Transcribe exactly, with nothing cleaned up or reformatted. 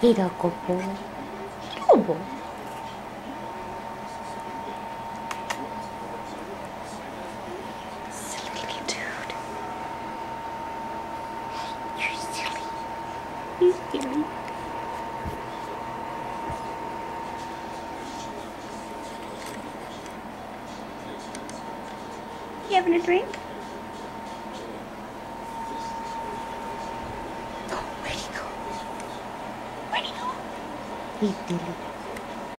이러고 뭐 이러고 뭐 silly little dude. You're silly. You're silly. You having a drink? Oh, where'd he go? Where'd he go? He did it.